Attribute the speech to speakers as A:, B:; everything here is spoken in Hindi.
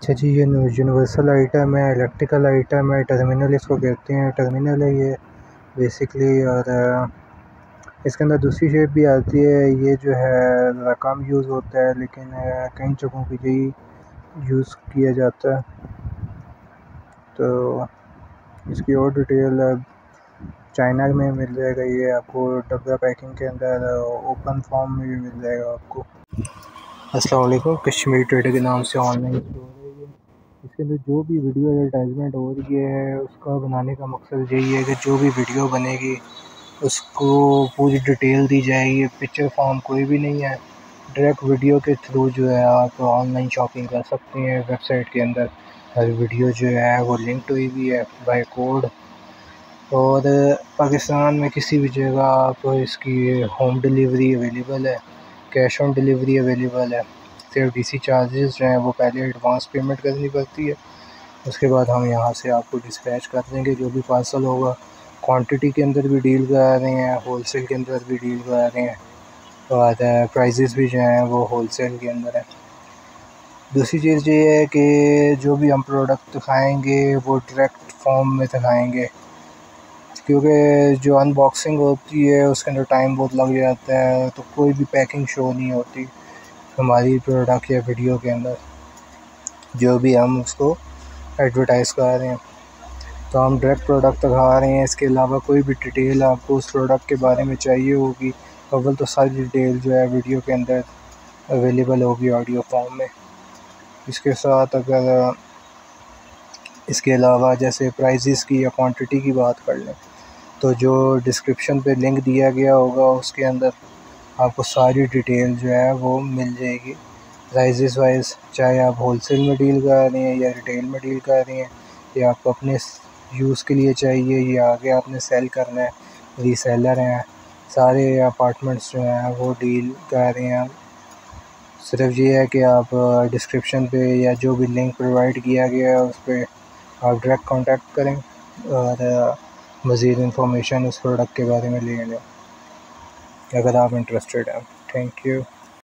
A: अच्छा जी, ये यूनिवर्सल आइटम है, इलेक्ट्रिकल आइटम है, टर्मिनल इसको कहते हैं। टर्मिनल है ये बेसिकली। और इसके अंदर दूसरी शेप भी आती है। ये जो है ज़रा कम यूज़ होता है, लेकिन कई जगहों पे यही यूज़ किया जाता है। तो इसकी और डिटेल चाइना में मिल जाएगा। ये आपको डब्बा पैकिंग के अंदर ओपन फॉर्म में भी मिल जाएगा आपको। अस्सलाम वालेकुम, कश्मीर ट्रेडर के नाम से ऑनलाइन स्टोर है ये। इसके अंदर जो भी वीडियो एडवर्टाइजमेंट हो रही है, उसका बनाने का मकसद यही है कि जो भी वीडियो बनेगी उसको पूरी डिटेल दी जाएगी। पिक्चर फॉर्म कोई भी नहीं है। डायरेक्ट वीडियो के थ्रू जो है आप ऑनलाइन शॉपिंग कर सकते हैं। वेबसाइट के अंदर हर वीडियो जो है वो लिंक्ड हुई भी है बाय कोड। और पाकिस्तान में किसी भी जगह आप इसकी होम डिलीवरी अवेलेबल है, कैश ऑन डिलीवरी अवेलेबल है। सिर्फ डीसी चार्जेस जो हैं वो पहले एडवांस पेमेंट करनी पड़ती है, उसके बाद हम यहाँ से आपको डिस्पैच कर देंगे जो भी पार्सल होगा। क्वांटिटी के अंदर भी डील करा रहे हैं, होलसेल के अंदर भी डील करा रहे हैं, और प्राइजेस भी जो हैं वो होलसेल के अंदर है। दूसरी चीज़ ये है कि जो भी हम प्रोडक्ट दिखाएंगे वो डायरेक्ट फॉर्म में दिखाएंगे, क्योंकि जो अनबॉक्सिंग होती है उसके अंदर टाइम बहुत लग जाता है, तो कोई भी पैकिंग शो नहीं होती हमारी प्रोडक्ट या वीडियो के अंदर जो भी हम उसको एडवर्टाइज़ कर रहे हैं। तो हम डायरेक्ट प्रोडक्ट दिखा रहे हैं। इसके अलावा कोई भी डिटेल आपको उस प्रोडक्ट के बारे में चाहिए होगी, अव्वल तो सारी डिटेल जो है वीडियो के अंदर अवेलेबल होगी ऑडियो फॉर्म में। इसके साथ अगर इसके अलावा जैसे प्राइजेस की या क्वांटिटी की बात कर लें, तो जो डिस्क्रिप्शन पे लिंक दिया गया होगा उसके अंदर आपको सारी डिटेल जो है वो मिल जाएगी प्राइजेस वाइज। चाहे आप होलसेल में डील कर रहे हैं या रिटेल में डील कर रहे हैं, या आपको अपने यूज़ के लिए चाहिए या आगे आपने सेल करना है, रीसेलर हैं, सारे अपार्टमेंट्स जो हैं वो डील कर रहे हैं। सिर्फ ये है कि आप डिस्क्रिप्शन पे या जो भी लिंक प्रोवाइड किया गया है उस पर आप डायरेक्ट कांटेक्ट करें और मज़ीद इंफॉर्मेशन उस प्रोडक्ट के बारे में ले लें अगर आप इंटरेस्टेड हैं। Thank you.